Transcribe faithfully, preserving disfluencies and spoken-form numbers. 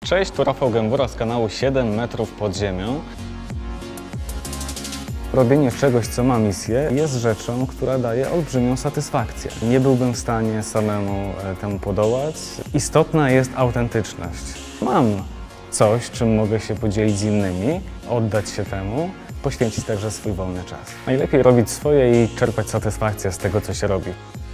Cześć, tu Rafał Gębura z kanału siedem metrów pod ziemią. Robienie czegoś, co ma misję, jest rzeczą, która daje olbrzymią satysfakcję. Nie byłbym w stanie samemu temu podołać. Istotna jest autentyczność. Mam coś, czym mogę się podzielić z innymi, oddać się temu, poświęcić także swój wolny czas. Najlepiej robić swoje i czerpać satysfakcję z tego, co się robi.